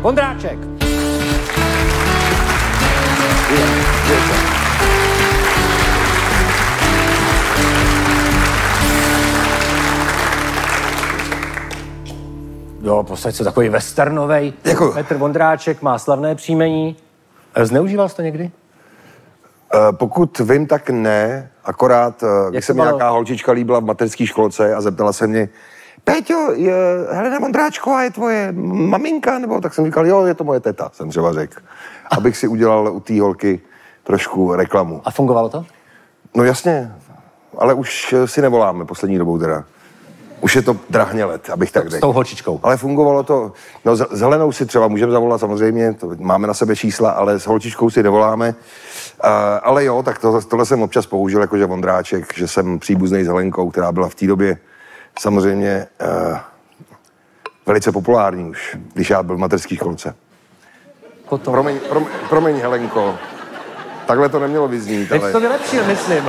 Vondráček. Jo, posaď se, takový westernovej. Děkuju. Petr Vondráček má slavné příjmení. Zneužíval jsi to někdy? Pokud vím, tak ne. Akorát, když se mi nějaká holčička líbila v mateřské školce a zeptala se mě, Péťo, Helena Vondráčková je tvoje maminka? Nebo tak jsem říkal, jo, je to moje teta, jsem třeba řekl. Abych si udělal u té holky trošku reklamu. A fungovalo to? No jasně, ale už si nevoláme poslední dobou teda. Už je to drahně let, abych tak řekl. S tou holčičkou. Ale fungovalo to. No s Helenou si třeba můžeme zavolat samozřejmě, to máme na sebe čísla, ale s holčičkou si nevoláme. Ale jo, tak tohle jsem občas použil, jakože Vondráček, že jsem příbuznej s Helenkou, která byla v té době samozřejmě velice populární už, když já byl v mateřské školce. Promiň, Helenko. Takhle to nemělo vyznít, ale... Teď to vylepšil, myslím.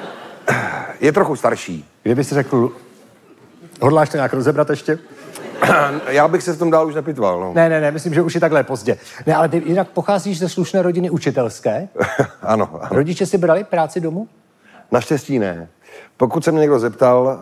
Je trochu starší. Kdyby si řekl, hodláš to nějak rozebrat ještě? Já bych se v tom dál už nepitval, no. Ne, myslím, že už je takhle pozdě. Ne, ale ty jinak pocházíš ze slušné rodiny učitelské? Ano. Rodiče si brali práci domů? Naštěstí ne. Pokud se mě někdo zeptal,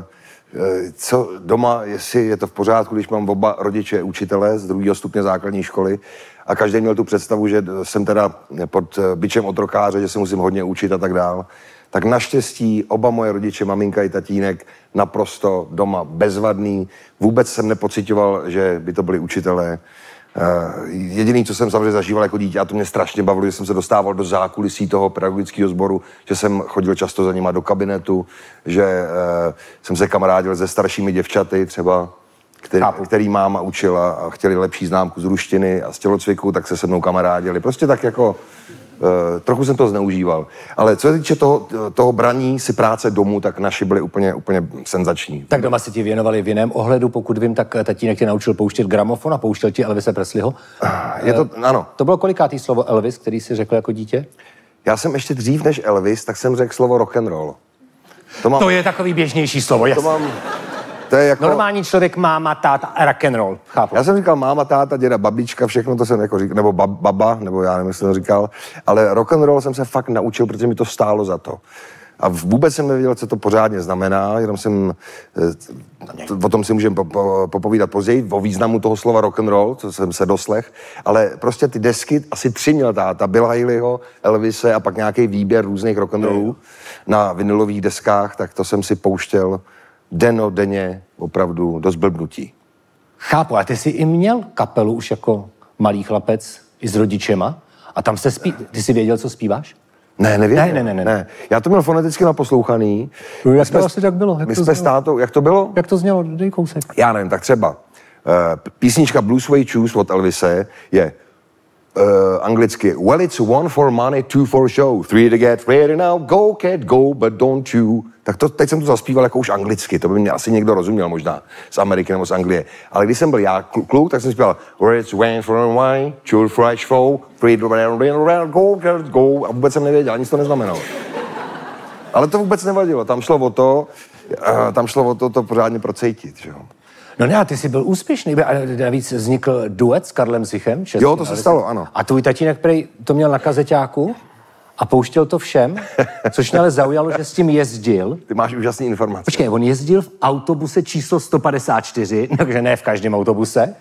co doma, jestli je to v pořádku, když mám oba rodiče učitele z 2. stupně základní školy a každý měl tu představu, že jsem teda pod bičem otrokáře, že se musím hodně učit a tak dál, tak naštěstí oba moje rodiče, maminka i tatínek, naprosto doma bezvadný. Vůbec jsem nepociťoval, že by to byli učitelé. Jediný, co jsem samozřejmě zažíval jako dítě, a to mě strašně bavilo, že jsem se dostával do zákulisí toho pedagogického sboru, že jsem chodil často za nima do kabinetu, že jsem se kamarádil se staršími děvčaty třeba, který máma učila a chtěli lepší známku z ruštiny a z tělocviku, tak se mnou kamarádili. Prostě tak jako... trochu jsem to zneužíval. Ale co se týče toho braní si práce domů, tak naši byli úplně senzační. Tak doma si ti věnovali v jiném ohledu, pokud vím, tak tatínek tě naučil pouštět gramofon a pouštěl ti Elvise Presleyho. Ano. To bylo kolikátý slovo Elvis, který jsi řekl jako dítě? Já jsem ještě dřív než Elvis, tak jsem řekl slovo rock and roll. To je takový běžnější slovo, jasně. To je jako... Normální člověk, máma, táta a rock and roll, chápu. Já jsem říkal máma, táta, děda, babička, všechno to jsem jako říkal, nebo baba, nebo já nevím, jestli jsem říkal, ale rock and roll jsem se fakt naučil, protože mi to stálo za to. A vůbec jsem nevěděl, co to pořádně znamená, jenom jsem, o tom si můžeme popovídat později, o významu toho slova rock and roll, co jsem se doslech, ale prostě ty desky, asi 3 měl táta, Bill Haleyho, Elvise a pak nějaký výběr různých rock and rollů na vinylových deskách, tak to jsem si pouštěl denně opravdu dost blbnutí. Chápu, a ty jsi i měl kapelu už jako malý chlapec i s rodičema a tam ty jsi věděl, co zpíváš? Ne, nevěděl. Ne. Já to měl foneticky naposlouchaný. Jak to asi tak bylo? My jsme s tátou, jak to bylo? Jak to znělo? Dej kousek. Já nevím, tak třeba písnička Blue Suede Shoes od Elvise je anglicky well, it's 1 for money, 2 for show, 3 to get ready now, go cat go, but don't you. Tak teď jsem to zaspíval jako už anglicky, to by mě asi někdo rozuměl možná z Ameriky nebo z Anglie. Ale když jsem byl já kluk, tak jsem zpíval well, it's 1 for wine, 2 for show, 3 to get ready, go cat go. A vůbec jsem nevěděl, nic to neznamenalo. Ale to vůbec nevadilo, tam šlo o to pořádně procejtit, že jo. No ne, a ty jsi byl úspěšný, a navíc vznikl duet s Karlem Zichem. Jo, to se stalo, ano. A tvůj tatínek prej to měl na kazeťáku a pouštěl to všem, což mě ale zaujalo, že s tím jezdil. Ty máš úžasný informace. Počkej, on jezdil v autobuse číslo 154, takže ne v každém autobuse,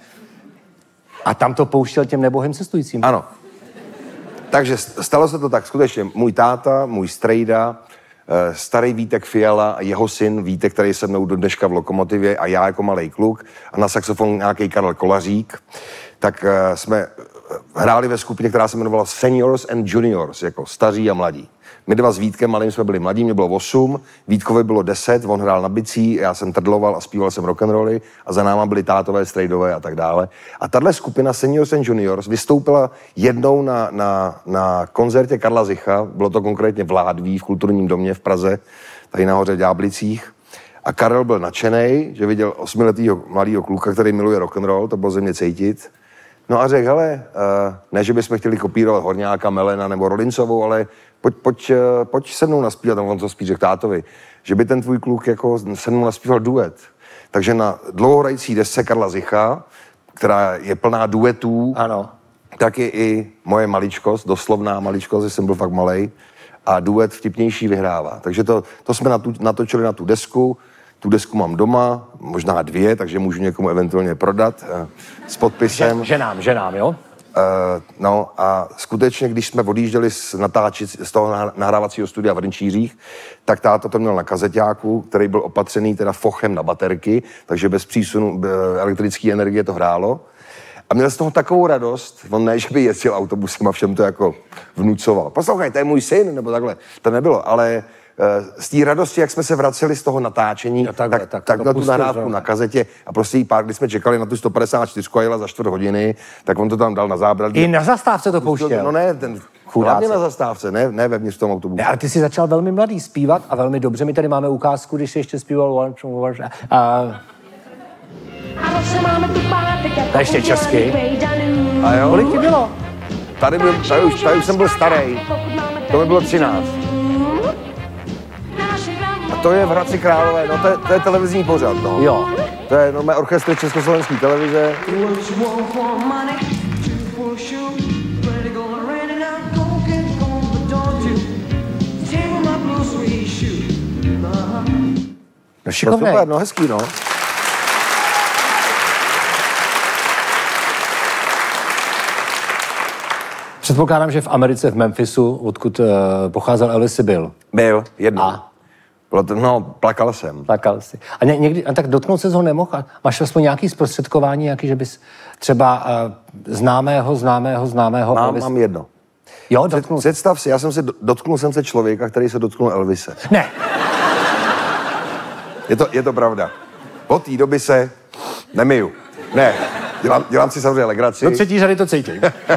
a tam to pouštěl těm nebohým cestujícím. Ano. Takže stalo se to tak skutečně. Můj táta, můj strejda, starý Vítek Fiala a jeho syn Vítek, který je se mnou do dneška v Lokomotivě a já jako malej kluk a na saxofon nějaký Karel Kolařík, tak jsme hráli ve skupině, která se jmenovala Seniors and Juniors, jako staří a mladí. My dva s Vítkem malým jsme byli mladí, mě bylo 8, Vítkovi bylo 10, on hrál na bicí, já jsem trdloval a zpíval jsem rock'n'rolly a za náma byli tátové, strejdové a tak dále. A tahle skupina Seniors and Juniors vystoupila jednou na koncertě Karla Zicha, bylo to konkrétně v Ládví, v Kulturním domě v Praze, tady nahoře v Ďáblicích. A Karel byl nadšenej, že viděl 8letýho mladýho kluka, který miluje rock'n'roll, to bylo ze mě cítit. No a řekl, hele, ne, že bychom chtěli kopírovat Horňáka, Melena nebo Rolincovou, ale pojď se mnou naspívat, on to spíš řekl tátovi, že by ten tvůj kluk jako se mnou naspíval duet. Takže na dlouhohrající desce Karla Zicha která je plná duetů, Ano. tak je i moje maličkost, doslovná maličkost, že jsem byl fakt malej, a duet Vtipnější vyhrává. Takže to jsme natočili na tu desku. Tu desku mám doma, možná 2, takže můžu někomu eventuálně prodat s podpisem. Ženám, jo? No a skutečně, když jsme odjížděli natáčet z toho nahrávacího studia v Hrnčířích, tak táta to měl na kazeťáku, který byl opatřený teda fochem na baterky, takže bez přísunu elektrické energie to hrálo. A měl z toho takovou radost, on ne, že by jezdil autobusem a všem to jako vnucoval. Poslouchej, to je můj syn, nebo takhle. To nebylo, ale z té radosti, jak jsme se vraceli z toho natáčení, tak na tu nahrávku na kazetě a prostě jí pár, když jsme čekali na tu 154 a jela za 4 hodiny, tak on to tam dal na zábradlí. I na zastávce to pouštěl. No ne, hlavně na zastávce, ne vevnitř v tom autobusu. Ne, ale ty jsi začal velmi mladý zpívat a velmi dobře. My tady máme ukázku, když jsi ještě zpíval to ještě česky. A jo? Kolik ti bylo? Tady už jsem byl starý. To mi bylo 13. A to je v Hradci Králové, no to je televizní pořad, no. Jo. To je normálně orchestr Československé televize. No šikovnej. No super, no hezký, no. Předpokládám, že v Americe, v Memphisu, odkud pocházel Elvis, byl. Byl, jednou. A? No, plakal jsem. Plakal jsi. A někdy, tak dotknout se ho nemohl? A máš aspoň nějaký zprostředkování, nějaký, že bys třeba známého Elvis... Mám jedno. Jo, dotknul se. Představ si, dotknul jsem se člověka, který se dotknul Elvise. Ne. Je to pravda. Od té doby se nemiju. Ne, dělám si samozřejmě legraci. Do 3. řady to cítím.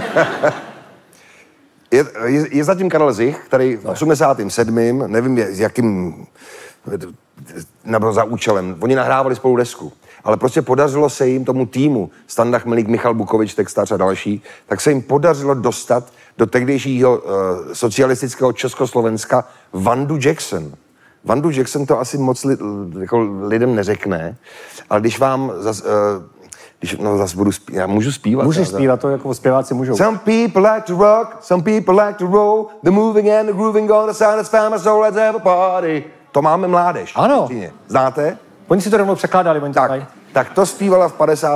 Je zatím Karel Zich, který v 87. nevím, s jakým nebyl za účelem. Oni nahrávali spolu desku, ale prostě podařilo se jim tomu týmu, Standa Chmelík, Michal Bukovič, textař a další, tak se jim podařilo dostat do tehdejšího socialistického Československa Vandu Jackson. Vandu Jackson to asi moc lidem neřekne, ale když vám zase budu zpívat, já můžu zpívat. Můžeš zpívat, to jako zpěváci můžou. Some people like to rock, some people like to roll, the moving and the grooving on the sound that's found my soul, let's have a party. To máme mládež. Ano. Znáte? Oni si to rovnou překládali, oni tak to zpívala v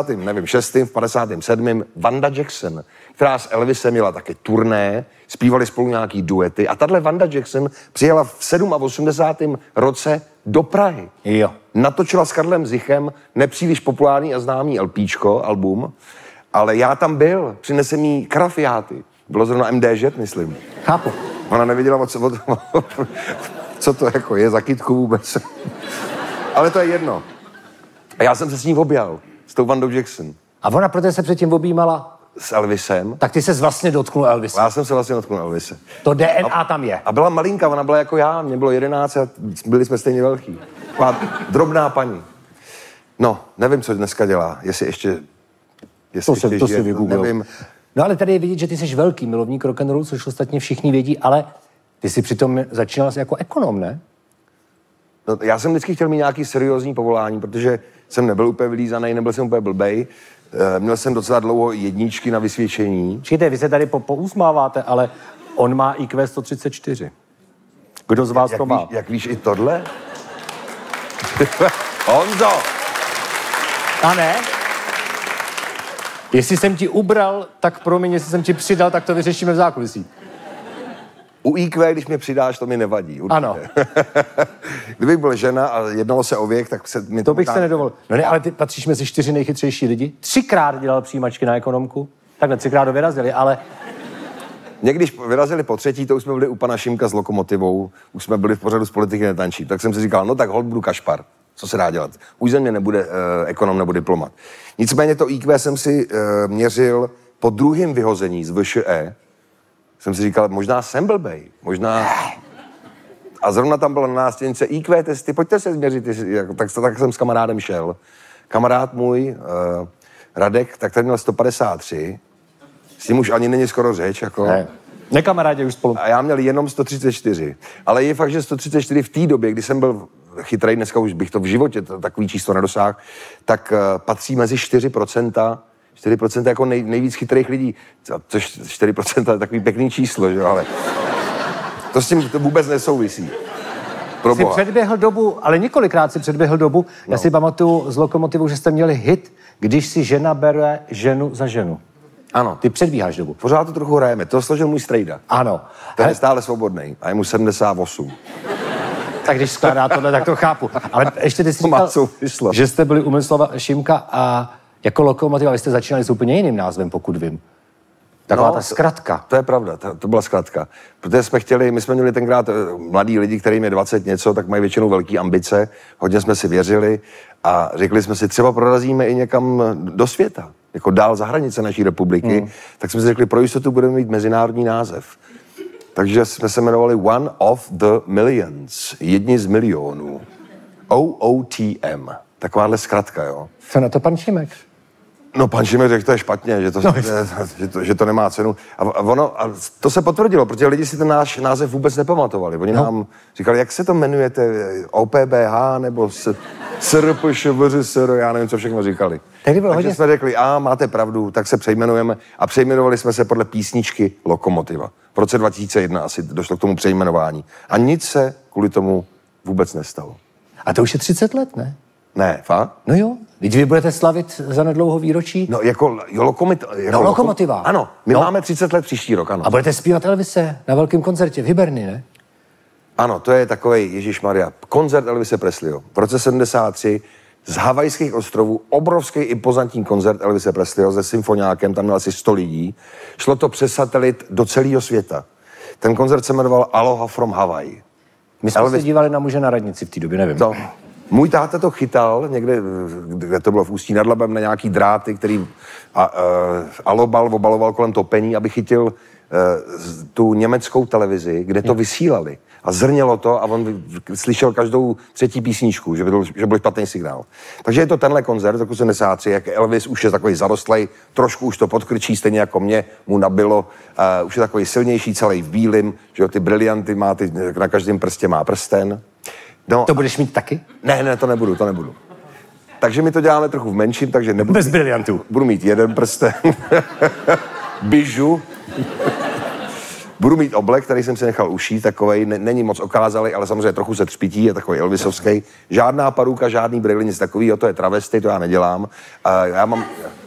57. Vanda Jackson, která s Elvisem měla taky turné, zpívali spolu nějaký duety a tahle Vanda Jackson přijela v 87. roce do Prahy. Jo. Natočila s Karlem Zichem nepříliš populární a známý album, ale já tam byl, přinesem jí krafiáty. Bylo zrovna MDŽ, myslím. Chápu. Ona nevěděla, co to jako je za kytku vůbec. Ale to je jedno. A já jsem se s ní objal, s tou Vandou Jackson. A ona proto se předtím objímala? S Elvisem. Tak ty ses vlastně dotknul Elvise. Já jsem se vlastně dotknul Elvise. To DNA tam je. A byla malinká, ona byla jako já, mě bylo 11 a byli jsme stejně velký. Drobná paní. No, nevím, co dneska dělá, jestli ještě to si vygooglil. Nevím. No ale tady je vidět, že ty jsi velký milovník rock'n'rollu, což ostatně všichni vědí, ale ty jsi přitom začínal jako ekonom, ne? No, já jsem vždycky chtěl mít nějaký seriózní povolání, protože jsem nebyl úplně vylízaný, nebyl jsem úplně blbej. Měl jsem docela dlouho 1 na vysvědčení. Počkejte, vy se tady pousmáváte, ale on má IQ 134. Kdo z vás to má? Jak víš i tohle? Honzo! A ne? Jestli jsem ti ubral, tak promiň, jestli jsem ti přidal, tak to vyřešíme v zákulisí. U IQ, když mě přidáš, to mi nevadí. Určitě. Ano. Kdybych byl žena a jednalo se o věk, tak se mi to bych se nedovolil. No ne, ale ty patříš mezi 4 nejchytřejší lidi. 3krát dělal přijímačky na ekonomku. Takhle 3krát to vyrazili, ale... Někdy, když vyrazili po 3., to už jsme byli u pana Šimka s Lokomotivou, už jsme byli v pořadu Z politiky netančí. Tak jsem si říkal, no tak holt budu kašpar. Co se dá dělat? Už ze mě nebude ekonom nebo diplomat. Nicméně to IQ jsem si měřil po 2. vyhození z VŠE. Jsem si říkal, možná jsem blbej, možná... A zrovna tam byla na nástěnce IQ testy, pojďte se změřit, tak jsem s kamarádem šel. Kamarád můj, Radek, tak ten měl 153, s tím už ani není skoro řeč, jako... Ne kamarádě už spolu. A já měl jenom 134. Ale je fakt, že 134 v té době, kdy jsem byl chytrej, dneska už bych to v životě takový číslo nedosáhl, tak patří mezi 4% 4% jako nejvíc chytrých lidí. Což 4% je takový pěkný číslo, že? Ale to s tím to vůbec nesouvisí. Jsi předběhl dobu, ale několikrát si předběhl dobu. No. Já si pamatuju z Lokomotivou, že jste měli hit, když si žena bere ženu za ženu. Ano. Ty předbíháš dobu. Pořád to trochu hrajeme. To složil můj strejda. Ano. Ten je stále svobodný a je mu 78. Tak když skládá tohle, tak to chápu. Ale ještě ty jsi říkal, že jste byli u Miroslava Šimka a jako Lokomotiva, vy jste začínali s úplně jiným názvem, pokud vím. Taková ta zkratka. To je pravda, to byla zkratka. Protože my jsme měli tenkrát mladí lidi, kterým je 20 něco, tak mají většinou velké ambice, hodně jsme si věřili a řekli jsme si, třeba prorazíme i někam do světa, jako dál za hranice naší republiky, tak jsme si řekli, pro jistotu budeme mít mezinárodní název. Takže jsme se jmenovali One of the Millions, jedni z milionů. OOTM, takováhle zkratka, jo. Co na to pan Šimek? No, pan Šimek řekl, to je špatně, že to nemá cenu. A to se potvrdilo, protože lidi si ten náš název vůbec nepamatovali. Oni nám říkali, jak se to jmenujete, OPBH nebo SRPŠVŘSR, já nevím, co všechno říkali. Takže jsme řekli, máte pravdu, tak se přejmenujeme. A přejmenovali jsme se podle písničky Lokomotiva. V roce 2001 asi došlo k tomu přejmenování. A nic se kvůli tomu vůbec nestalo. A to už je 30 let, ne? Ne, fakt? No jo. Teď vy budete slavit za nedlouho výročí? No, jako Lokomotiva. Ano, my máme 30 let příští rok, ano. A budete zpívat Elvise na velkém koncertě v Hiberni, ne? Ano, to je takovej, ježišmarja, koncert Elvise Presleyho. V roce 73 z Havajských ostrovů, obrovský impozantní koncert Elvise Presleyho se symfoniákem, tam měl asi 100 lidí. Šlo to přes satelit do celého světa. Ten koncert se jmenoval Aloha from Hawaii. My jsme se dívali na Muže na radnici v té době, nevím. Můj táta to chytal někde, kde to bylo v Ústí nad Labem, na nějaký dráty, který obaloval kolem topení, aby chytil tu německou televizi, kde to vysílali. A zrnělo to a on slyšel každou třetí písničku, že byl špatný signál. Takže je to tenhle koncert, roku 73, jak Elvis už je takový zarostlej, trošku už to podkrčí, stejně jako mě mu nabilo, už je takový silnější, celý v bílým, že ty brilianty má, na každém prstě má prsten. No, to budeš mít taky? Ne, to nebudu. Takže my to děláme trochu v menším, takže nebudu... Bez briliantů. Budu mít jeden prsten. Bižu. Budu mít oblek, který jsem si nechal ušít, takovej, není moc okázalý, ale samozřejmě trochu se třpití, je takový Elvisovský. Žádná paruka, žádný brýle, nic takovýho, to je travesty, to já nedělám. Já mám...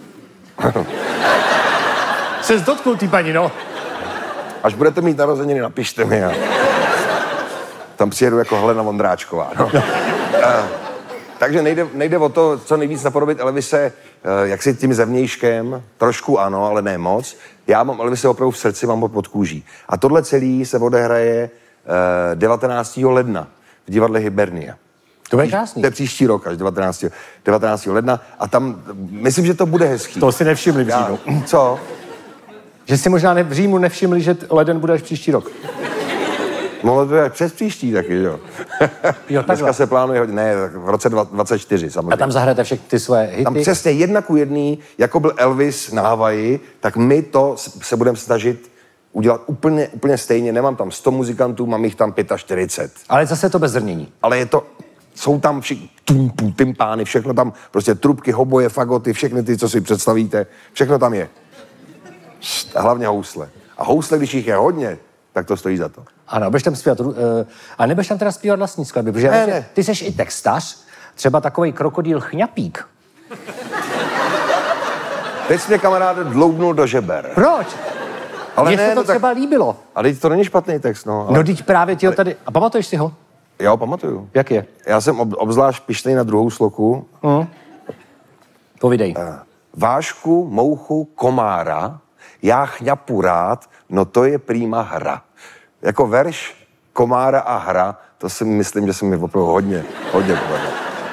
Se dotknutý, paní, no. Až budete mít narozeniny, napište mi. Tam přijedu jako Helena Vondráčková. No. Takže nejde o to, co nejvíc napodobit Elvise, jak si tím zevnějškem, trošku ano, ale ne moc. Já mám Elvise opravdu v srdci, mám ho pod kůží. A tohle celé se odehraje 19. ledna v divadle Hibernia. To bude krásný. To je příští rok, až 19. ledna. A tam, myslím, že to bude hezký. To si nevšimli v Římu. Co? Že si možná v Římu nevšimli, že leden bude až příští rok. Mohlo to být přes příští taky, jo. Dneska se plánuje hodně, ne, v roce 24 samozřejmě. A tam zahrajete všechny ty svoje hity? Tam přesně 1:1, jako byl Elvis na Havaji, tak my to se budeme snažit udělat úplně stejně. Nemám tam 100 muzikantů, mám jich tam 45. Ale zase to bez zrnění. Ale je to, jsou tam všichni tympány, všechno tam, prostě trubky, hoboje, fagoty, všechny ty, co si představíte, všechno tam je. A hlavně housle. A housle, když jich je hodně, tak to stojí za to. Ano, budeš tam zpívat, a nebudeš tam teda zpívat vlastní skladby, protože ne. Ty seš i textař, třeba takovej krokodýl Chňapík. Teď jsi mě, kamaráde, dloubnul do žeber. Proč? Ale mně se to třeba líbilo. Ale teď to není špatný text, no. Ale... No teď právě ti ho tady... A pamatuješ si ho? Jo, pamatuju. Jak je? Já jsem obzvlášť pyšnej na druhou sloku. Povídej. Vášku, mouchu, komára, já chňapu rád, no to je prýma hra. Jako verš, komára a hra, to si myslím, že se mi opravdu hodně povedlo.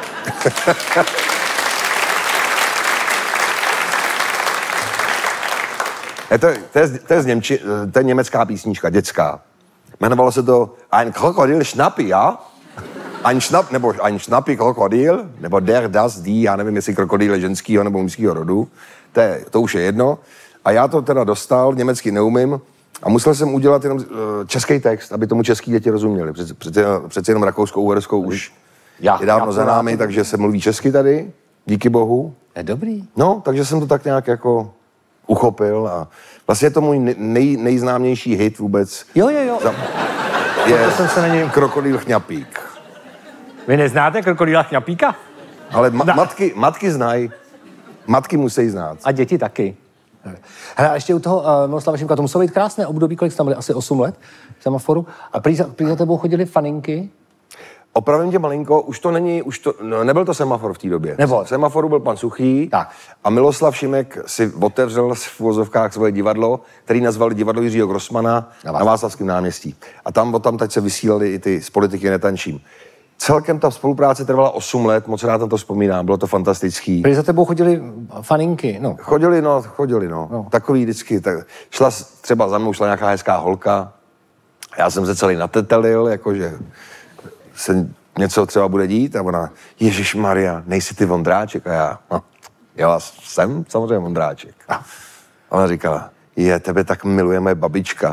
To je německá písnička, dětská. Jmenovalo se to Ein Krokodil Schnappi, ja? Ein Schnappi Krokodil, nebo der, das, die, já nevím, jestli krokodýl je ženskýho nebo mužského rodu. To už je jedno. A já to teda dostal, německy neumím, a musel jsem udělat jenom český text, aby tomu český děti rozuměli. Přece jenom rakouskou, uherskou už je dávno za námi, takže se mluví česky tady. díky bohu. Je dobrý. No, takže jsem to tak nějak jako uchopil a vlastně je to můj nejznámější hit vůbec. Jo. Je jsem se na něj... Krokodýl Chňapík. Vy neznáte Krokodýla Chňapíka? Ale matky znají. Matky musí znát. A děti taky. Hele, a ještě u toho Miloslava Šimka, to muselo být krásné období, kolik jste tam byli? Asi 8 let v Semaforu. A prý za tebou chodili faninky? Opravím tě malinko, nebyl to Semafor v té době. Nebo? Semaforu byl pan Suchý tak. A Miloslav Šimek si otevřel v uvozovkách svoje divadlo, který nazvali divadlo Jiřího Grossmana na Václavském náměstí. A tam teď se vysílali i ty z Politiky netančím. Celkem ta spolupráce trvala 8 let, moc rád na to vzpomínám, bylo to fantastický. Prý za tebou chodili faninky, no. Chodili, no. Takový vždycky, třeba za mnou šla nějaká hezká holka, já jsem se celý natetelil, jakože se něco třeba bude dít a ona, Ježišmarja, nejsi ty Vondráček? A já jsem samozřejmě Vondráček. A ona říkala, tebe tak miluje moje babička.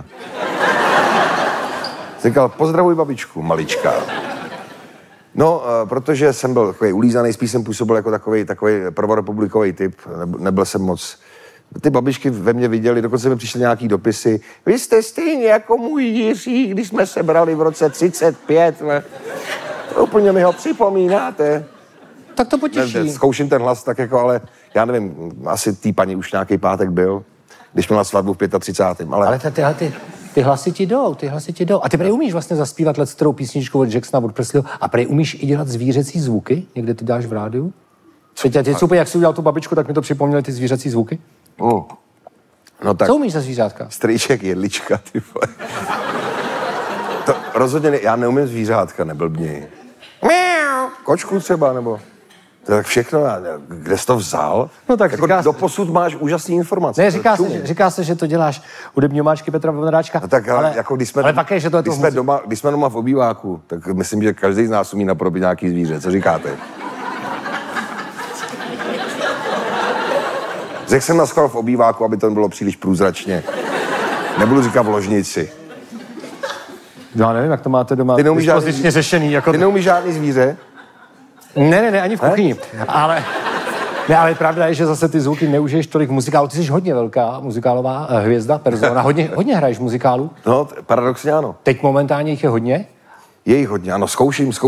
Říkal, pozdravuj babičku, malička. No, protože jsem byl takový ulízaný, spíš jsem působil jako takový prvorepublikový typ, nebyl jsem moc... Ty babičky ve mně viděli, dokonce mi přišly nějaký dopisy. Vy jste stejně jako můj Jiří, když jsme se brali v roce 35. Úplně mi ho připomínáte. Tak to potěší. Zkouším ten hlas tak jako, ale já nevím, asi tý paní už nějaký pátek byl, když měla svatbu v 35. Ale ty hlasy ti jdou. A ty prej umíš vlastně zaspívat lectrou písničku od Jacksona, od Presleyho a prej umíš i dělat zvířecí zvuky? Někde ty dáš v rádiu? Teď super, jak jsi udělal tu babičku, tak mi to připomněly ty zvířecí zvuky. No tak. Co umíš za zvířátka? Strýček, jedlička, ty vole. To rozhodně já neumím zvířátka, neblbni. Kočku třeba, nebo... To tak všechno, kde jsi to vzal? No tak jako doposud máš úžasný informace. Ne, říká se, že to děláš hudební omáčky Petra Vondráčka. No tak ale jako když jsme doma v obýváku, tak myslím, že každý z nás umí napodobit nějaký zvíře. Co říkáte? Řekl jsem na schvál v obýváku, aby to bylo příliš průzračně. Nebudu říkat v ložnici. Já nevím, jak to máte doma dispozičně řešený. Jako ty neumíš žádný zvíře? Ne, ani v kuchyni. Ale pravda je, že zase ty zvuky neužiješ tolik v muzikálu. Ty jsi hodně velká muzikálová hvězda, persona. Hodně hraješ v muzikálu? No, paradoxně ano. Teď momentálně jich je hodně? Je jich hodně, ano.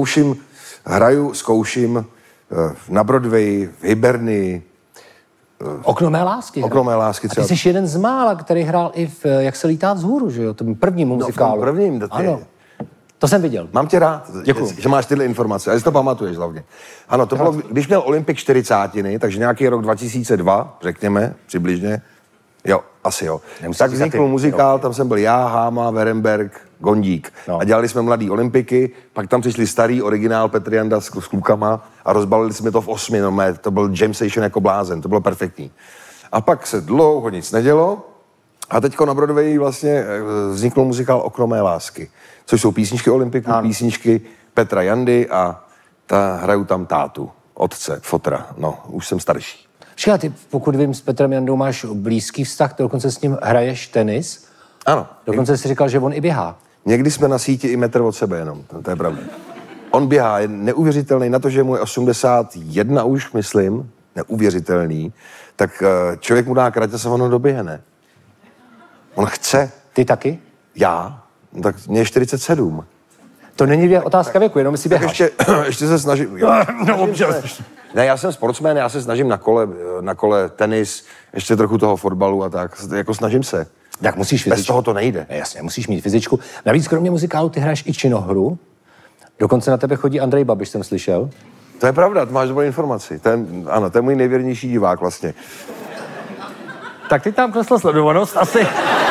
Zkouším na Broadway, v Hibernii. Okno mé lásky. Okno mé lásky třeba. A ty jsi jeden z mála, který hrál i v Jak se lítá vzhůru, že jo? Tom prvním muzikálu. No, v prvním, ano. To jsem viděl. Mám tě rád, děkuju. Že máš tyhle informace, ale si to pamatuješ hlavně. Ano, to bylo, když měl Olympik 40, takže nějaký rok 2002, řekněme, přibližně. Jo, asi jo. Tak vznikl muzikál, tam jsem byl já, Háma, Veremberg, Gondík. No. A dělali jsme mladý olympiky, pak tam přišli starý originál Petr Janda s klukama a rozbalili jsme to v 8, to byl jam session jako blázen, to bylo perfektní. A pak se dlouho nic nedělo a teďko na Broadway vlastně vznikl muzikál Okno mé lásky, což jsou písničky olympiků, písničky Petra Jandy a hraju tam tátu, otce, fotra, no, už jsem starší. Však ty, pokud vím, s Petrem Jandou máš blízký vztah, ty dokonce s ním hraješ tenis. Ano. Dokonce jsi říkal, že on i běhá. Někdy jsme na síti i metr od sebe jenom, to je pravda. On běhá, je neuvěřitelný, na to, že mu je 81 už, myslím, neuvěřitelný, tak člověk mu dá kratě, se ono doběhne. On chce. Ty taky? Já? No, tak mě je 47. To není otázka věku, jenom si běháš. Ještě se snažím. Ne, já jsem sportsman, já se snažím na kole tenis, ještě trochu toho fotbalu a tak, jako snažím se. Tak musíš fyzičku. Bez toho to nejde. Jasně, musíš mít fyzičku. Navíc kromě muzikálu ty hraješ i činohru. Dokonce na tebe chodí Andrej Babiš, jsem slyšel. To je pravda, to máš dobrou informaci. To je můj nejvěrnější divák vlastně. Tak ty tam klesla sledovanost asi.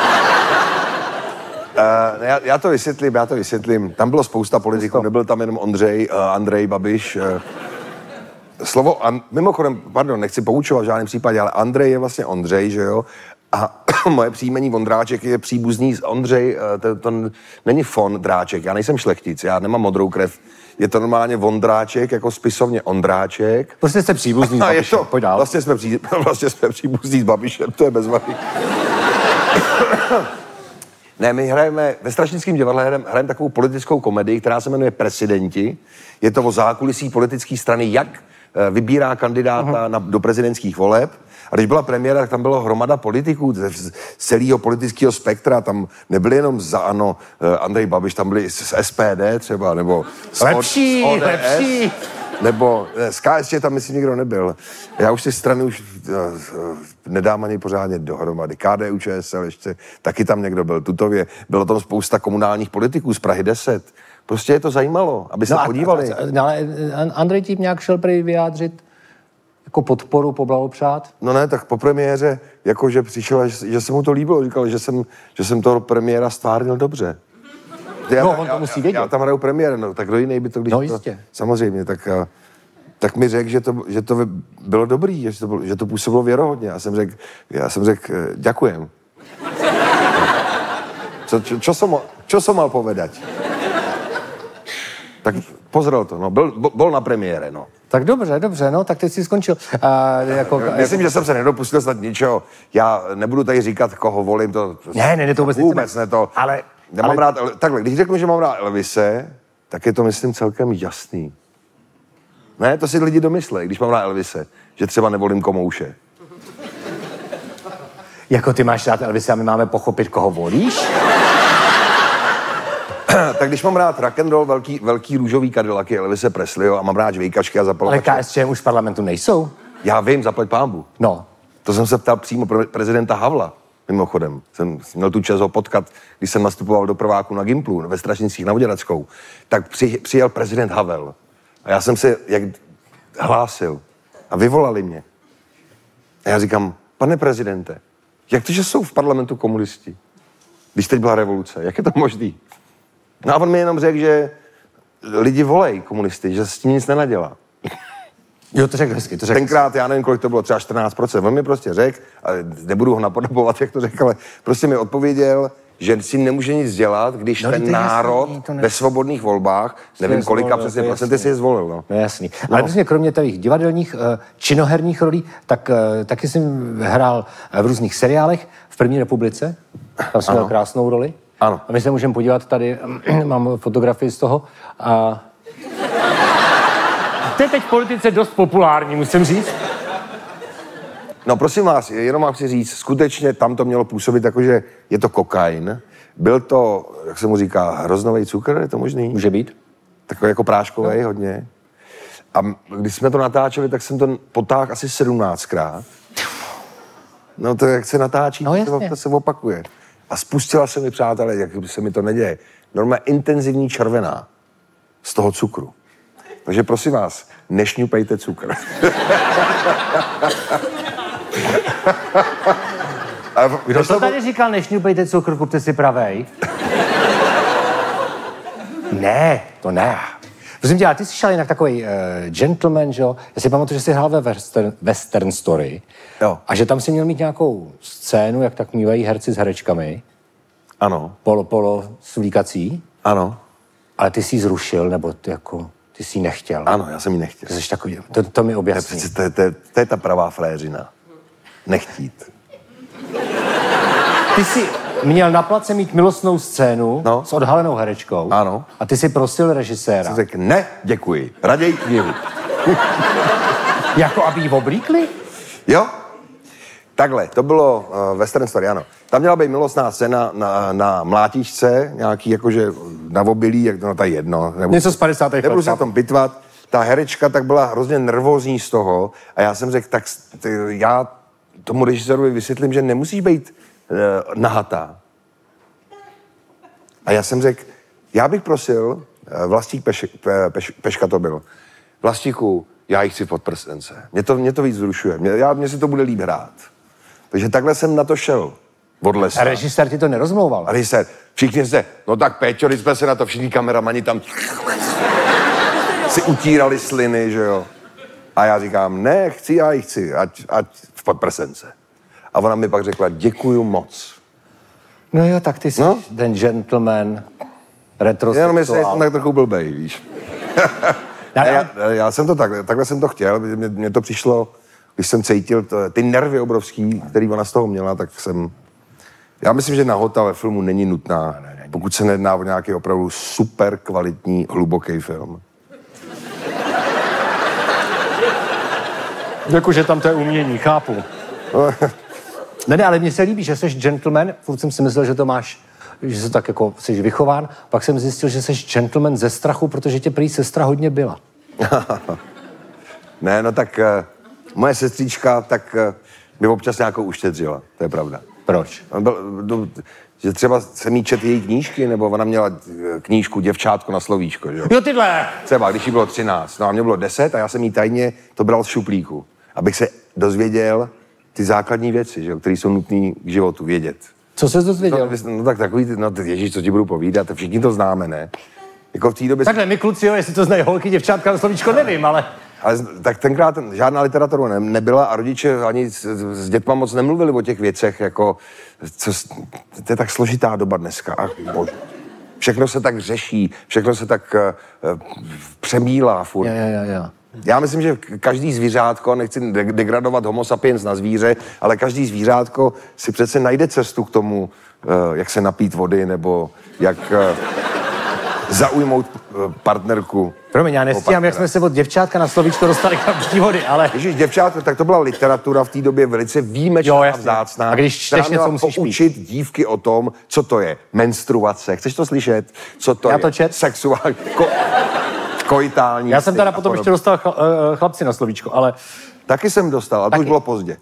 Já to vysvětlím. Tam bylo spousta politiků, nebyl tam jenom Andrej Babiš. Mimochodem, nechci poučovat v žádném případě, ale Andrej je vlastně Ondřej, že jo? A moje příjmení Vondráček je příbuzný z Ondřej, to není Vondráček, já nejsem šlechtic, já nemám modrou krev. Je to normálně Vondráček, jako spisovně Ondráček. Prostě jste příbuzný s Babišem, pojď dál. Vlastně jsme příbuzný s Babišem, to je bezvadný. Ne, my hrajeme, ve Strašnickém divadle hrajeme takovou politickou komedii, která se jmenuje Presidenti. Je to o zákulisí politické strany, jak vybírá kandidáta do prezidentských voleb. A když byla premiéra, tak tam bylo hromada politiků z celého politického spektra. Tam nebyli jenom za ANO Andrej Babiš, tam byli z SPD třeba, nebo z lepší. Nebo z KSČ tam myslím nikdo nebyl. Já už ty strany nedám ani pořádně dohromady. KDU, ČSL ještě, taky tam někdo byl. Tutově bylo tam spousta komunálních politiků z Prahy 10. Prostě je to zajímalo, aby se podívali. Ale Andrej tím nějak šel prý vyjádřit jako podporu, poblahopřát? No ne, tak po premiéře, jakože přišel, že se mu to líbilo. Říkal, že jsem toho premiéra stvárnil dobře. On to musí vědět. Já tam hraju premiér, no, tak kdo jiný by to, když jistě. Samozřejmě, tak mi řekl, že to bylo dobrý, že to působilo věrohodně. Já jsem řekl, ďakujem. Čo som mal povedať? Tak pozrel to, no, byl na premiére, no. Tak dobře, no, tak teď jsi skončil. Myslím, že jsem se nedopustil snad ničeho. Já nebudu tady říkat, koho volím, to... Ne, to vůbec ne to. Ale nemám rád, takhle, když řeknu, že mám rád Elvise, tak je to, myslím, celkem jasný. Ne, to si lidi domyslej, když mám rád Elvise, že třeba nevolím Komouše. Jako ty máš rád Elvise a my máme pochopit, koho volíš? Tak když mám rád rock'n'roll, velký růžový Cadillacy Elvise Presleyho a mám rád žvejkačky a zapalovače. Ale KSČM už v parlamentu nejsou. Já vím, zaplať pánbu. No. To jsem se ptal přímo prezidenta Havla, mimochodem. Jsem měl tu čest ho potkat, když jsem nastupoval do prváku na Gimplu ve Strašnicích na Voděrackou. Tak přijel prezident Havel. A já jsem se jak hlásil. A vyvolali mě. A já říkám, pane prezidente, jak to, že jsou v parlamentu komunisti? Když teď byla revoluce, jak je to možný? No a on mi jenom řekl, že lidi volej komunisty, že s tím nic nenadělá. Jo, to řekl hezky, Tenkrát, já nevím, kolik to bylo, třeba 14%. On mi prostě řekl, a nebudu ho napodobovat, jak to řekl, ale prostě mi odpověděl, že si nemůže nic dělat, když ten národ ve svobodných volbách, nevím kolika přesně procenty si je zvolil. No. Jasný. Ale přesně kromě těch divadelních, činoherních rolí, tak taky jsem hrál v různých seriálech v První republice. Tam jsem měl krásnou roli. Ano. A my se můžeme podívat tady, mám fotografii z toho. A to je teď v politice dost populární, musím říct. No prosím vás, jenom vám chci říct, skutečně tam to mělo působit jako, že je to kokain. Byl to, jak se mu říká, hroznový cukr, je to možný? Může být. Takový jako práškový hodně. A když jsme to natáčeli, tak jsem to potáhl asi 17krát. No to jak se natáčí, to se opakuje. A spustila se mi, přátelé, jak se mi to neděje, normálně intenzivní červená z toho cukru. Takže prosím vás, nešňupejte cukr. Kdo to tady říkal, nešňupejte cukr, kupte si pravej? Ne, to ne. Prosím tě, ale ty jsi šel jinak takový gentleman, že jo? Já si pamatuju, že jsi hrál ve Western Story. Jo. A že tam si měl mít nějakou scénu, jak tak mívají herci s herečkami. Ano. Polo svlíkací. Ano. Ale ty jsi ji zrušil, nebo ty jsi ji nechtěl. Ano, já jsem ji nechtěl. Jsi takový, to mi objasní. To je ta pravá fréřina. Nechtít. Ty jsi měl na place mít milostnou scénu s odhalenou herečkou. Ano. A ty si prosil režiséra. Jsem řekl, ne, děkuji. Raději knihu. Jako aby ji oblíkli? Jo. Takhle, to bylo Western Story, ano. Tam měla být milostná scéna na mlátičce, nějaký jakože na obilí, jak to je jedno. Něco z 50. let. Nebudu se na tom bitvat. Ta herečka tak byla hrozně nervózní z toho a já jsem řekl, tak já tomu režisérovi vysvětlím, že nemusíš být nahatá. A já jsem řekl, já bych prosil, Vlastík Peška to byl, Vlastíku, já ji chci v podprsence. Mě to víc vzrušuje. Mně si to bude líp hrát. Takže takhle jsem na to šel. Od lesa. A režisér ti to nerozmlouval? A režisér, všichni se, no tak Péťo, jsme se na to všichni kameramani tam si utírali sliny, že jo. A já říkám, ne, já ji chci, ať v podprsence. A ona mi pak řekla, děkuju moc. No jo, tak ty jsi ten gentleman, retrosexuál. Jenom jestli jsem tak trochu blbej, víš. Já jsem to takhle jsem to chtěl, mně to přišlo, když jsem cítil ty nervy obrovský, který ona z toho měla, tak jsem... Já myslím, že nahota ve filmu není nutná, pokud se nejedná o nějaký opravdu super kvalitní, hluboký film. Jako, že tam to je umění, chápu. Ne, ale mně se líbí, že jsi gentleman. Furt jsem si myslel, že to máš, že jsi tak jako jsi vychován. Pak jsem zjistil, že jsi gentleman ze strachu, protože tě prý sestra hodně byla. Ne, no tak moje sestříčka tak by občas nějakou uštědřila, to je pravda. Proč? Že třeba jsem jí četl její knížky, nebo ona měla knížku Děvčátko na slovíčko, že jo? Jo, tyhle! Třeba, když jí bylo 13, no a mě bylo 10 a já jsem jí tajně to bral z šuplíku, abych se dozvěděl ty základní věci, že jo, které jsou nutné k životu vědět. Co jsi dozvěděl? No tak takový, no ježíš, co ti budu povídat, všichni to známe, ne? Jako v té době... Takhle, my kluci, jo, jestli to znají holky, děvčátka na slovíčko, nevím, ale tak tenkrát žádná literatura nebyla a rodiče ani s dětma moc nemluvili o těch věcech, jako, to je tak složitá doba dneska. Ach, bože. Všechno se tak řeší, všechno se tak přemílá furt. Jo. Já myslím, že každý zvířátko, nechci degradovat homo sapiens na zvíře, ale každý zvířátko si přece najde cestu k tomu, jak se napít vody, nebo jak zaujmout partnerku. Promiň, já nestíhám, jak jsme se od děvčátka na slovíčko dostali k napití vody, ale... Ježíš, děvčátko, tak to byla literatura v té době velice výjimečná a vzácná. A když čteš něco, musíš učit dívky o tom, co to je menstruace. Chceš to slyšet? Co to já to je? Čet. Sexuální, koitální. Já jsem teda potom ještě dostal chlapci na slovíčko, ale... Taky jsem dostal, ale to už bylo pozdě.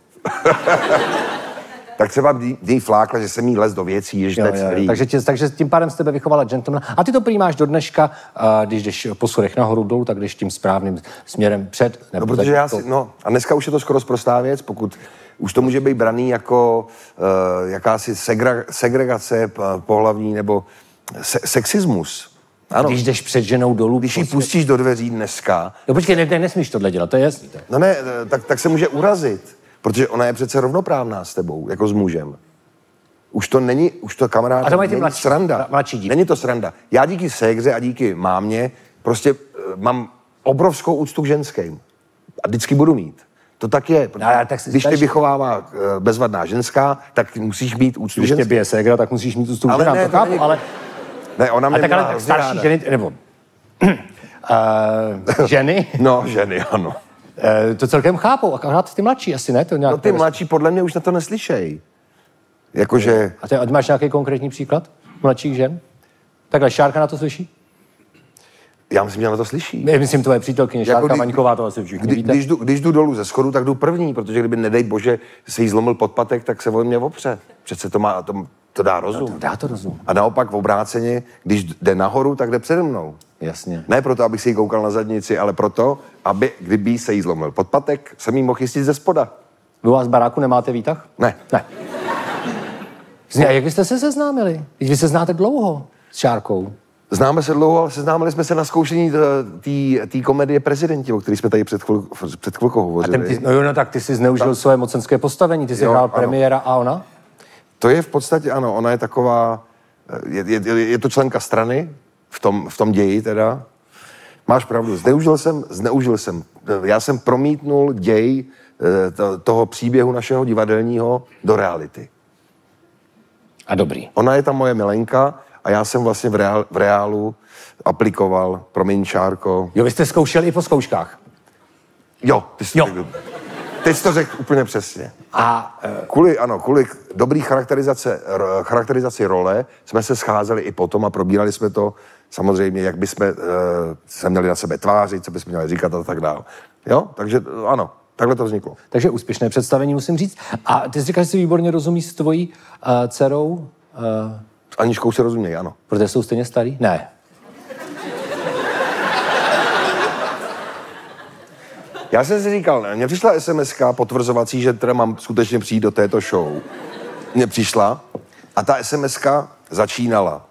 Tak třeba dý flákla, že jsem jí les do věcí, jež takže tím pádem z tebe vychovala gentlemana. A ty to prý máš do dneška, když jdeš po schodech nahoru dolů, tak jdeš tím správným směrem před. Nebo no, protože já si, a dneska už je to skoro sprostá věc, pokud už to může být braný jako jakási segregace pohlavní nebo sexismus. Ano. Když jdeš před ženou dolů. Když ji pustíš do dveří dneska. No počkej, nesmíš tohle dělat, to je jasný. No ne, tak se může urazit. Protože ona je přece rovnoprávná s tebou, jako s mužem. Už to kamarád, není sranda. Není to sranda. Já díky ségře a díky mámě prostě mám obrovskou úctu k ženským. A vždycky budu mít. To tak je. Když tě vychovává bezvadná ženská, tak musíš mít úctu když ženským. Když tě bije ségra, tak musíš mít úctu k ženám. To chápu, ale... Ne, ona mě měla tak starší ženy, nebo... ženy? No, ženy, ano. To celkem chápou, akorát ty mladší asi, ne? To no ty mladší podle mě už na to neslyšejí. Jakože... A ty máš nějaký konkrétní příklad mladších žen? Takhle Šárka na to slyší? Já myslím, že na to slyší. Myslím, tvoje přítelkyně Šárka Vaňková, to asi všichni víte. Když jdu dolů ze schodu, tak jdu první, protože kdyby, nedej bože, se jí zlomil podpatek, tak se o mě opře. Přece to dá rozum. No, dá to rozum. A naopak v obráceně, když jde nahoru, tak jde přede mnou. Jasně. Ne proto, abych si jí koukal na zadnici, ale proto, aby, kdyby se jí zlomil podpatek, jsem jí mohl jistit ze spoda. Vy u vás v baráku nemáte výtah? Ne. A jak byste se seznámili? Vy se znáte dlouho s Šárkou. Známe se dlouho, ale seznámili jsme se na zkoušení té komedie Prezidenti, o který jsme tady před chvilkou hovořili. Tak ty jsi zneužil svoje mocenské postavení, ty jsi hrál premiéra a ona? To je v podstatě, ano, ona je taková, je to členka strany, v tom ději teda. Máš pravdu, zneužil jsem. Já jsem promítnul děj toho příběhu našeho divadelního do reality. A dobrý. Ona je ta moje milenka a já jsem vlastně v reálu aplikoval, promiň Šárko. Jo, vy jste zkoušeli i po zkouškách? Jo, ty jsi to řekl úplně přesně. A kvůli dobrý charakterizaci role jsme se scházeli i potom a probírali jsme to samozřejmě, jak bychom se měli na sebe tvářit, co bychom měli říkat a tak dále. Jo, takže ano, takhle to vzniklo. Takže úspěšné představení, musím říct. A ty jsi říkal, že si výborně rozumíš s tvojí dcerou? S Aničkou se rozumějí, ano. Protože jsou stejně starý? Ne. Já jsem si říkal, mně přišla SMS-ka potvrzovací, že teda mám skutečně přijít do této show. Mně přišla a ta SMS-ka začínala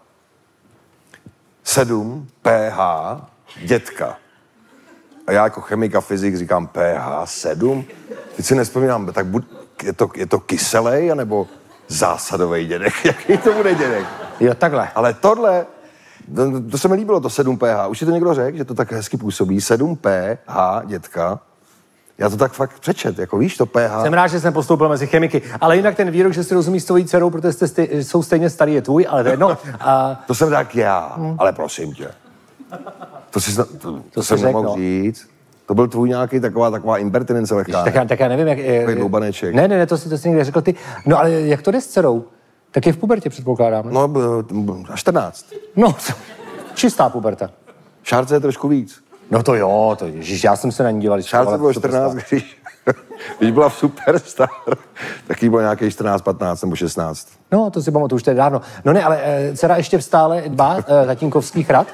7 pH dětka. A já jako chemik a fyzik říkám pH 7? Teď si nespomínám, tak je to kyselej, anebo zásadový dědek? Jaký to bude dědek? Jo, takhle. Ale tohle, to se mi líbilo, to 7 pH. Už si to někdo řekl, že to tak hezky působí. 7 pH dětka. Já to tak fakt přečet, jako víš, to pH. Jsem rád, že jsem postoupil mezi chemiky, ale jinak ten výrok, že si rozumíš s tvojí dcerou, protože jsou stejně starý, je tvůj, ale to je jedno. To jsem tak já, ale prosím tě. To jsem nemohl říct. To byl tvůj nějaký taková impertinence lehká. Tak já nevím, jak... Dloubaneček. Ne, to si někde řekl ty. No ale jak to jde s dcerou? Tak je v pubertě, předpokládám. No, 14. No, čistá puberta. Šárce je trošku víc. No to jo, ježiš, já jsem se na ní díval. Šárce bylo 14, když byla v Superstar, tak jí bylo nějaký 14, 15 nebo 16. No, to si pamatuju, už to je dávno. No ne, ale dcera ještě stále dbá tatínkovských rad?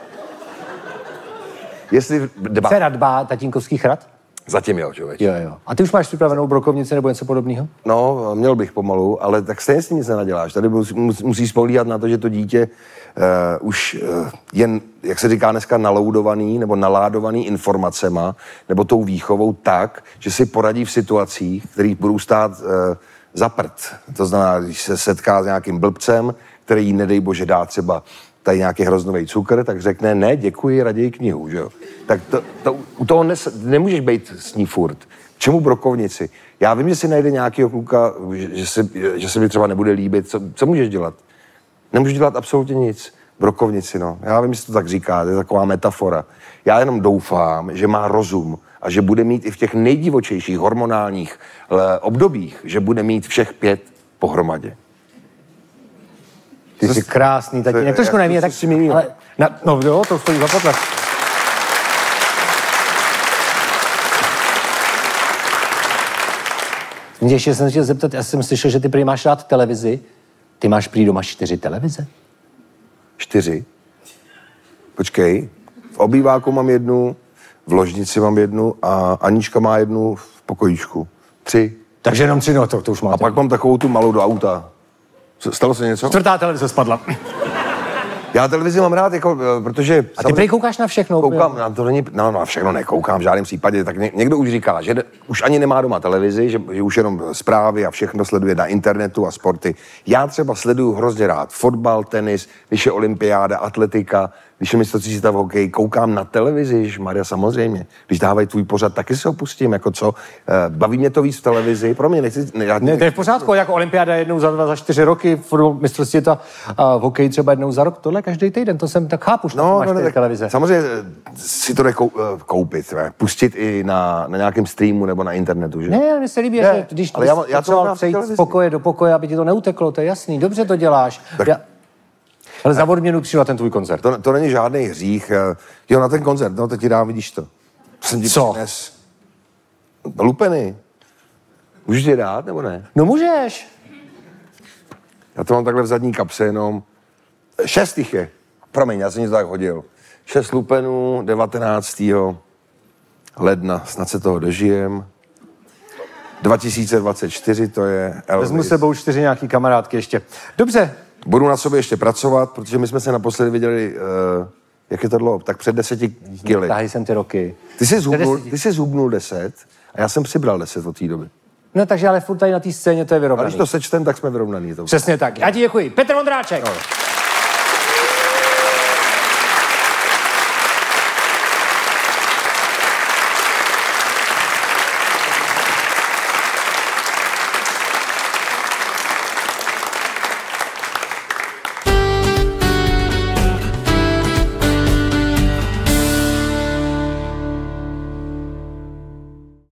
Jestli dbá. Dcera dbá tatínkovských rad? Zatím jo, člověk. Jo. A ty už máš připravenou brokovnici nebo něco podobného? No, měl bych pomalu, ale tak stejně s tím nic nenaděláš. Tady musíš spolíhat na to, že to dítě už jen, jak se říká dneska, naloudovaný nebo naládovaný informacema nebo tou výchovou tak, že si poradí v situacích, které budou stát za prd. To znamená, když se setká s nějakým blbcem, který jí, nedej bože, dá třeba tady nějaký hroznový cukr, tak řekne, ne, děkuji, raději knihu, že jo. Tak u toho nemůžeš být s ní furt. Čemu brokovnici? Já vím, že si najde nějakého kluka, že se mi třeba nebude líbit. Co můžeš dělat? Nemůžeš dělat absolutně nic. Brokovnici, no. Já vím, že to tak říká, to je taková metafora. Já jenom doufám, že má rozum a že bude mít i v těch nejdivočejších hormonálních obdobích, že bude mít všech 5 pohromadě. Ty jsi krásný tatínek, trošku nevím, tak si ale, no jo, to stojí za potlesk. Ještě jsem chtěl zeptat, já jsem slyšel, že ty prý máš rád televizi. Ty máš prý doma 4 televize? 4? Počkej, v obýváku mám 1, v ložnici mám 1 a Anička má 1 v pokojíčku. 3. Takže jenom 3, no to už máte. A pak mám takovou tu malou do auta. Stalo se něco? 4. televize spadla. Já televizi mám rád, jako, protože... A ty prý koukáš na všechno? Koukám, na všechno nekoukám v žádném případě, tak někdo už říká, že už ani nemá doma televizi, že už jenom zprávy a všechno sleduje na internetu a sporty. Já třeba sleduju hrozně rád fotbal, tenis, když je olympiáda, atletika, když je mistrovství světa v hokeji, koukám na televizi, Maria, samozřejmě. Když dávají tvůj pořad, taky se ho pustím, jako co. Baví mě to víc v televizi, pro mě nechci... Ne, to je v pořádku, jako olympiáda jednou za 4 roky, mistrovství světa a v hokeji třeba jednou za rok, tohle každý týden, to jsem tak chápu, že máš tak televize. Samozřejmě si to koupit, pustit i na nějakém streamu nebo na internetu, že? Ne, mně se líbí, že když já to přejít z pokoje do pokoje, aby ti to neuteklo, to je jasný, dobře to děláš. Ale za odměnu přijdu na ten tvůj koncert. To není žádný hřích. Jo, na ten koncert, no, teď ti dám, vidíš to. Co? Lupeny. Můžeš ti dát, nebo ne? No můžeš. Já to mám takhle v zadní kapse jenom. 6 jich je. Promiň, já jsem to tak hodil. 6 lupenů, 19. ledna, snad se toho dožijem. 2024 to je Elvis. Vezmu sebou 4 nějaký kamarádky ještě. Dobře. Budu na sobě ještě pracovat, protože my jsme se naposledy viděli, jak je to dlouho, tak před 10 kily. Tahy jsem ty roky. Ty jsi zhubnul 10 a já jsem přibral 10 od té doby. No takže ale furt tady na té scéně to je vyrovnaný. A když to sečtem, tak jsme vyrovnaný. Přesně tak. Já ti děkuji. Petr Vondráček. No.